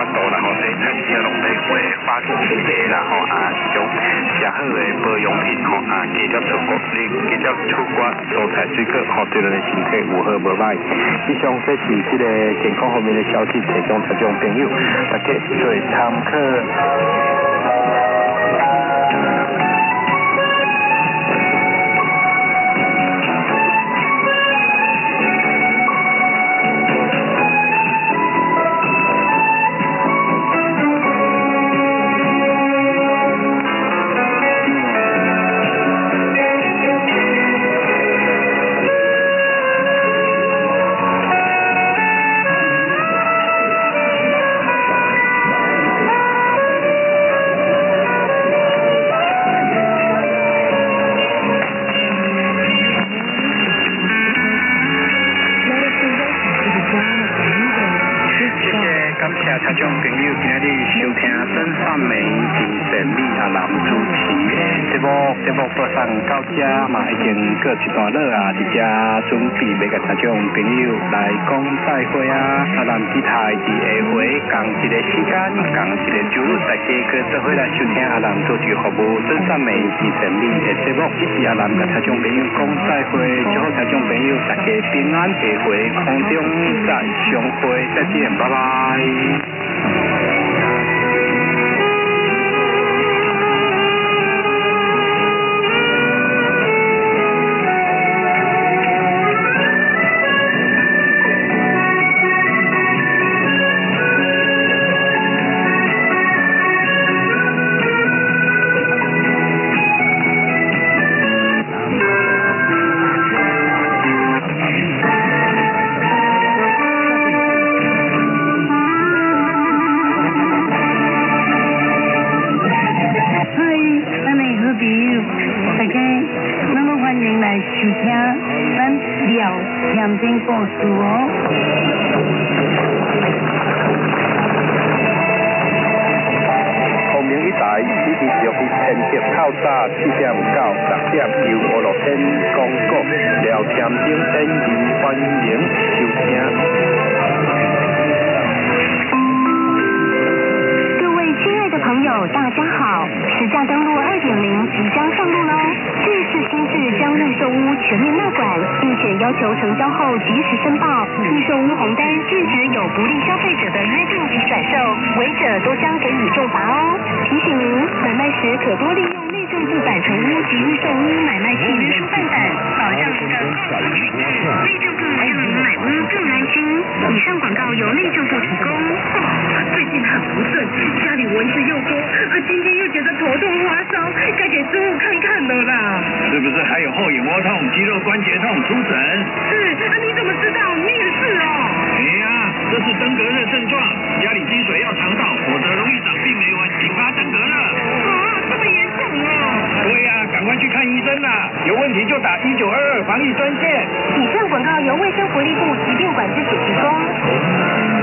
度啦吼，这菜市拢在卖花旗茶啦吼一种上好的保养品吼加入出国蔬菜水果吼，对咱的身体有好无歹。以上这是这个健康方面的消息，提供听众朋友大家做参考。听众朋友，今日收听真善美精神美阿南主持节目播送到这嘛，已经过一段落啊，伫这准备要甲听众朋友来讲再会啊。阿南电台伫下回同一个时间，同一个周日，大家可做伙来收听阿南主持服务真善美精神美的节目。这是阿南甲听众朋友讲再会，祝福听众朋友大家平安下回空中再相会，再见，拜拜。故事哦。红明一台已经由于天气透早7点到10点，由娱乐天广告聊天顶演员欢迎收听。各位亲爱的朋友，大家好！实价登录2.0即将上路喽！这次新制将预售屋全面纳管，并且要求成交后及时申报。预售屋红单拒绝有不利消费者的约定及甩售，违者都将给予重罚哦。提醒您，买卖时可多利用内政部版成屋及预售屋买卖契约书范本，保障您的购物权益。内政部让您买屋更安心。以上广告由内政部提供。最近很不顺，家里蚊子又多，今天又觉得头痛发烧，该给师傅看看了啦。是不是还有后眼窝痛、肌肉关节痛？出诊。是，你怎么知道？你也是哦。这是登革热症状，家里积水要肠道，否则容易长病媒蚊，引发登革热。这么严重哦？对呀，赶快去看医生啦！有问题就打1922防疫专线。以上广告由卫生福利部疾病管制署提供。